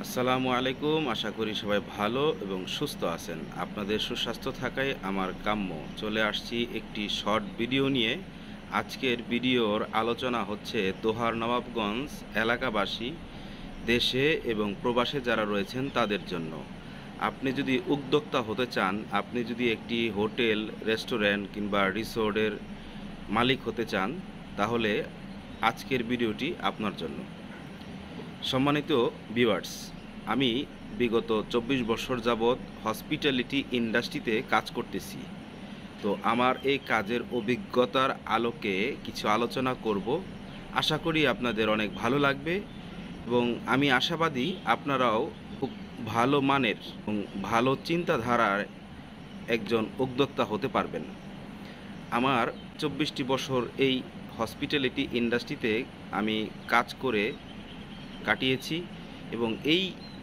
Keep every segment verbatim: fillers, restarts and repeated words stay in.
আসসালামু আলাইকুম। আশা করি সবাই ভালো এবং সুস্থ আছেন। আপনাদের সুস্বাস্থ্য থাকাই আমার কাম্য। চলে আসছি একটি শর্ট ভিডিও নিয়ে। আজকের ভিডিওর আলোচনা হচ্ছে দোহার নবাবগঞ্জ এলাকাবাসী, দেশে এবং প্রবাসে যারা রয়েছেন তাদের জন্য। আপনি যদি উদ্যোক্তা হতে চান, আপনি যদি একটি হোটেল, রেস্টুরেন্ট কিংবা রিসোর্টের মালিক হতে চান, তাহলে আজকের ভিডিওটি আপনার জন্য। সম্মানিত ভিউয়ার্স, আমি বিগত চব্বিশ বছর যাবৎ হসপিটালিটি ইন্ডাস্ট্রিতে কাজ করতেছি। তো আমার এই কাজের অভিজ্ঞতার আলোকে কিছু আলোচনা করব। আশা করি আপনাদের অনেক ভালো লাগবে এবং আমি আশাবাদী আপনারাও খুব ভালো মানের এবং ভালো চিন্তাধারার একজন উদ্যোক্তা হতে পারবেন। আমার চব্বিশটি বছর এই হসপিটালিটি ইন্ডাস্ট্রিতে আমি কাজ করে কাটিয়েছি এবং এই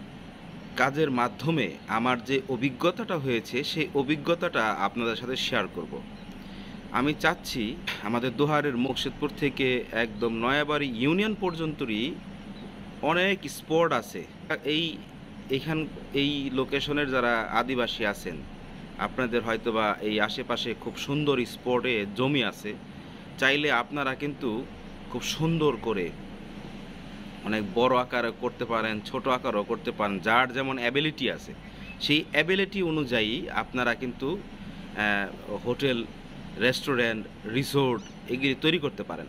কাজের মাধ্যমে আমার যে অভিজ্ঞতাটা হয়েছে সেই অভিজ্ঞতাটা আপনাদের সাথে শেয়ার করব। আমি চাচ্ছি আমাদের দোহারের মুর্শিদপুর থেকে একদম নয়াবাড়ি ইউনিয়ন পর্যন্তই অনেক স্পট আছে। এই এখান এই লোকেশনের যারা আদিবাসী আছেন, আপনাদের হয়তোবা এই আশেপাশে খুব সুন্দর স্পটে জমি আছে। চাইলে আপনারা কিন্তু খুব সুন্দর করে অনেক বড় আকারে করতে পারেন, ছোট আকারও করতে পারেন, যার যেমন অ্যাবিলিটি আছে সেই অ্যাবিলিটি অনুযায়ী আপনারা কিন্তু হোটেল, রেস্টুরেন্ট, রিসোর্ট এগুলি তৈরি করতে পারেন।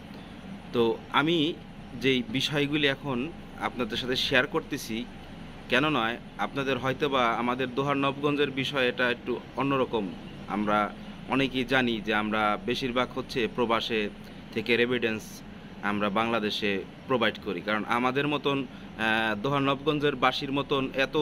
তো আমি যেই বিষয়গুলি এখন আপনাদের সাথে শেয়ার করতেছি, কেন নয়, আপনাদের হয়তোবা আমাদের দোহার নবগঞ্জের বিষয় এটা একটু অন্যরকম। আমরা অনেকেই জানি যে আমরা বেশিরভাগ হচ্ছে প্রবাসে থেকে রেমিটেন্স আমরা বাংলাদেশে প্রোভাইড করি, কারণ আমাদের মতন দোহার নবগঞ্জের বাসীর মতন এত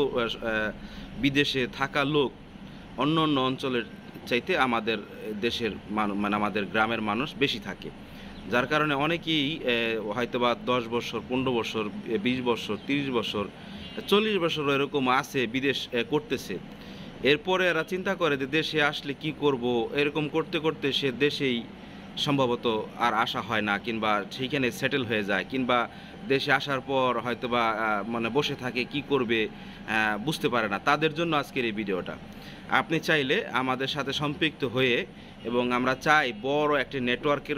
বিদেশে থাকা লোক অন্য অন্য অঞ্চলের চাইতে আমাদের দেশের মানে আমাদের গ্রামের মানুষ বেশি থাকে, যার কারণে অনেকেই হয়তোবা দশ বছর, পনেরো বছর, বিশ বছর, তিরিশ বছর, চল্লিশ বছর এরকম আছে বিদেশ করতেছে। এরপরে এরা চিন্তা করে যে দেশে আসলে কি করব, এরকম করতে করতে সে দেশেই সম্ভবত আর আসা হয় না, কিংবা সেইখানে সেটেল হয়ে যায়, কিংবা দেশে আসার পর হয়তোবা মানে বসে থাকে, কি করবে বুঝতে পারে না। তাদের জন্য আজকের এই ভিডিওটা। আপনি চাইলে আমাদের সাথে সম্পৃক্ত হয়ে, এবং আমরা চাই বড় একটি নেটওয়ার্কের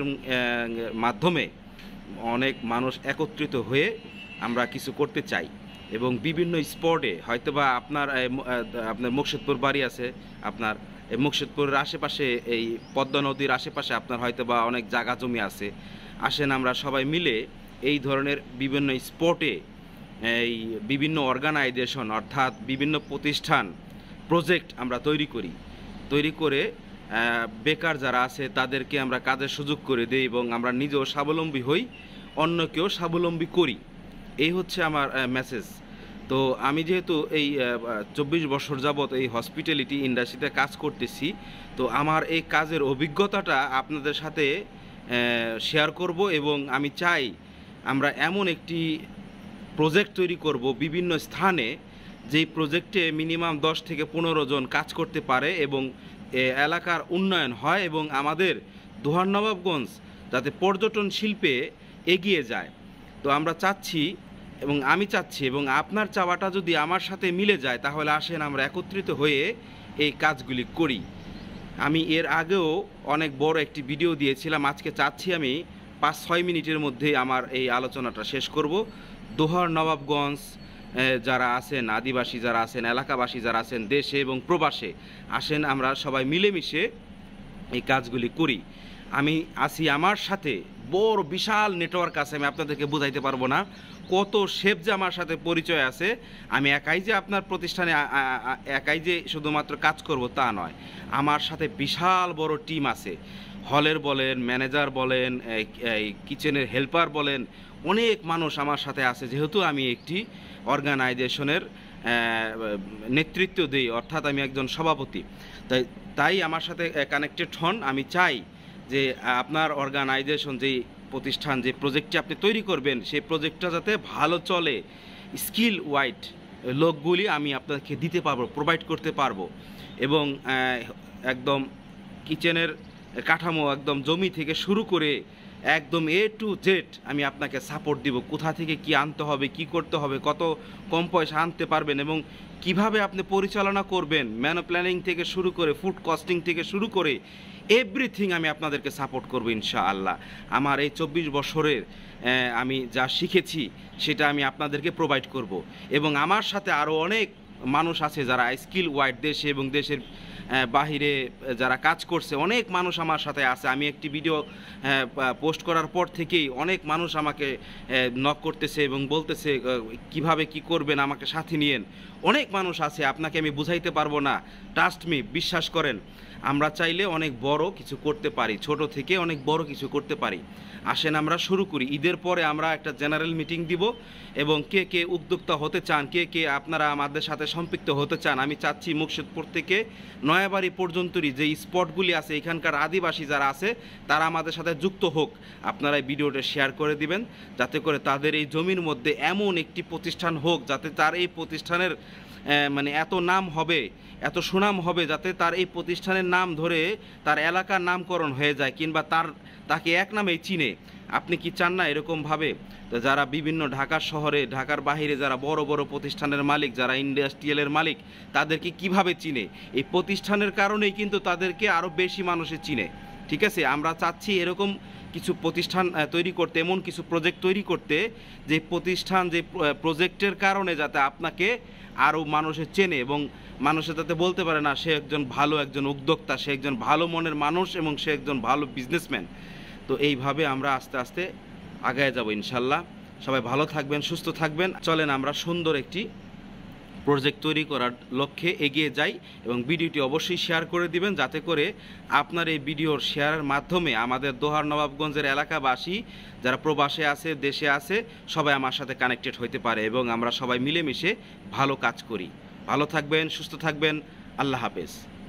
মাধ্যমে অনেক মানুষ একত্রিত হয়ে আমরা কিছু করতে চাই, এবং বিভিন্ন স্পটে হয়তোবা আপনার আপনার মুর্শিদপুর বাড়ি আছে, আপনার এই মুর্শিদপুরের আশেপাশে এই পদ্মা নদীর আশেপাশে আপনার হয়তোবা অনেক জায়গা জমি আছে। আসেন আমরা সবাই মিলে এই ধরনের বিভিন্ন স্পটে এই বিভিন্ন অর্গানাইজেশন অর্থাৎ বিভিন্ন প্রতিষ্ঠান, প্রজেক্ট আমরা তৈরি করি। তৈরি করে বেকার যারা আছে তাদেরকে আমরা কাজের সুযোগ করে দিই এবং আমরা নিজেও স্বাবলম্বী হই, অন্যকেও স্বাবলম্বী করি। এই হচ্ছে আমার মেসেজ। তো আমি যেহেতু এই চব্বিশ বছর যাবৎ এই হসপিটালিটি ইন্ডাস্ট্রিতে কাজ করতেছি, তো আমার এই কাজের অভিজ্ঞতাটা আপনাদের সাথে শেয়ার করব, এবং আমি চাই আমরা এমন একটি প্রজেক্ট তৈরি করব বিভিন্ন স্থানে, যেই প্রজেক্টে মিনিমাম দশ থেকে পনেরো জন কাজ করতে পারে এবং এলাকার উন্নয়ন হয়, এবং আমাদের দোহার নবাবগঞ্জ যাতে পর্যটন শিল্পে এগিয়ে যায়। তো আমরা চাচ্ছি এবং আমি চাচ্ছি, এবং আপনার চাওয়াটা যদি আমার সাথে মিলে যায়, তাহলে আসেন আমরা একত্রিত হয়ে এই কাজগুলি করি। আমি এর আগেও অনেক বড় একটি ভিডিও দিয়েছিলাম। আজকে চাচ্ছি আমি পাঁচ ছয় মিনিটের মধ্যে আমার এই আলোচনাটা শেষ করব। দোহার নবাবগঞ্জ যারা আছেন, আদিবাসী যারা আছেন, এলাকাবাসী যারা আছেন, দেশে এবং প্রবাসে, আসেন আমরা সবাই মিলেমিশে এই কাজগুলি করি। আমি আছি, আমার সাথে বড় বিশাল নেটওয়ার্ক আছে, আমি আপনাদেরকে বোঝাইতে পারবো না কত শেফ যে আমার সাথে পরিচয় আছে। আমি একাই যে আপনার প্রতিষ্ঠানে একাই যে শুধুমাত্র কাজ করব তা নয়, আমার সাথে বিশাল বড় টিম আছে। হলের বলেন, ম্যানেজার বলেন, এই কিচেনের হেল্পার বলেন, অনেক মানুষ আমার সাথে আছে, যেহেতু আমি একটি অর্গানাইজেশনের নেতৃত্ব দিই, অর্থাৎ আমি একজন সভাপতি। তাই তাই আমার সাথে কানেক্টেড হন। আমি চাই যে আপনার অর্গানাইজেশন, যেই প্রতিষ্ঠান, যে প্রজেক্টটি আপনি তৈরি করবেন, সেই প্রজেক্টটা যাতে ভালো চলে, স্কিল ওয়াইড লোকগুলি আমি আপনাকে দিতে পারবো, প্রোভাইড করতে পারবো, এবং একদম কিচেনের কাঠামো একদম জমি থেকে শুরু করে একদম এ টু জেড আমি আপনাকে সাপোর্ট দিব। কোথা থেকে কি আনতে হবে, কি করতে হবে, কত কম পয়সা আনতে পারবেন এবং কিভাবে আপনি পরিচালনা করবেন, ম্যানো প্ল্যানিং থেকে শুরু করে ফুড কস্টিং থেকে শুরু করে এভরিথিং আমি আপনাদেরকে সাপোর্ট করবো ইনশাআল্লাহ। আমার এই চব্বিশ বছরের আমি যা শিখেছি সেটা আমি আপনাদেরকে প্রোভাইড করব এবং আমার সাথে আরও অনেক মানুষ আছে যারা স্কিল ওয়াইড দেশে এবং দেশের বাহিরে যারা কাজ করছে, অনেক মানুষ আমার সাথে আছে। আমি একটি ভিডিও পোস্ট করার পর থেকেই অনেক মানুষ আমাকে নক করতেছে এবং বলতেছে কিভাবে কি করবেন, আমাকে সাথে নিয়েন। অনেক মানুষ আছে, আপনাকে আমি বুঝাইতে পারবো না। ট্রাস্ট মি, বিশ্বাস করেন, আমরা চাইলে অনেক বড় কিছু করতে পারি, ছোট থেকে অনেক বড় কিছু করতে পারি। আসেন আমরা শুরু করি। ঈদের পরে আমরা একটা জেনারেল মিটিং দিব এবং কে কে উদ্যোক্তা হতে চান, কে কে আপনারা আমাদের সাথে সম্পৃক্ত হতে চান, আমি চাচ্ছি মুর্শিদপুর থেকে নয়াবাড়ি পর্যন্তই যে স্পটগুলি আছে এখানকার আদিবাসী যারা আছে তারা আমাদের সাথে যুক্ত হোক। আপনারা এই ভিডিওটা শেয়ার করে দিবেন যাতে করে তাদের এই জমির মধ্যে এমন একটি প্রতিষ্ঠান হোক যাতে তার এই প্রতিষ্ঠানের মানে এত নাম হবে, এত সুনাম হবে, যাতে তার এই প্রতিষ্ঠানের নাম ধরে তার এলাকার নামকরণ হয়ে যায় কিংবা তার তাকে এক নামেই চিনে। আপনি কি চান না এরকমভাবে? তো যারা বিভিন্ন ঢাকার শহরে, ঢাকার বাহিরে যারা বড় বড় প্রতিষ্ঠানের মালিক, যারা ইন্ডাস্ট্রিয়ালের মালিক, তাদেরকে কিভাবে চিনে? এই প্রতিষ্ঠানের কারণেই কিন্তু তাদেরকে আরও বেশি মানুষে চিনে। ঠিক আছে, আমরা চাচ্ছি এরকম কিছু প্রতিষ্ঠান তৈরি করতে, এমন কিছু প্রজেক্ট তৈরি করতে যে প্রতিষ্ঠান, যে প্রজেক্টের কারণে যাতে আপনাকে আরও মানুষে চেনে এবং মানুষের যাতে বলতে পারে না সে একজন ভালো একজন উদ্যোক্তা, সে একজন ভালো মনের মানুষ এবং সে একজন ভালো বিজনেসম্যান। তো এইভাবে আমরা আস্তে আস্তে আগায় যাব ইনশাল্লাহ। সবাই ভালো থাকবেন, সুস্থ থাকবেন। চলেন আমরা সুন্দর একটি প্রজেক্ট তৈরি করার লক্ষ্যে এগিয়ে যাই এবং ভিডিওটি অবশ্যই শেয়ার করে দিবেন যাতে করে আপনার এই ভিডিওর শেয়ারের মাধ্যমে আমাদের দোহার নবাবগঞ্জের এলাকাবাসী যারা প্রবাসে আছে, দেশে আছে, সবাই আমার সাথে কানেক্টেড হইতে পারে এবং আমরা সবাই মিলেমিশে ভালো কাজ করি। ভালো থাকবেন, সুস্থ থাকবেন। আল্লাহ হাফেজ।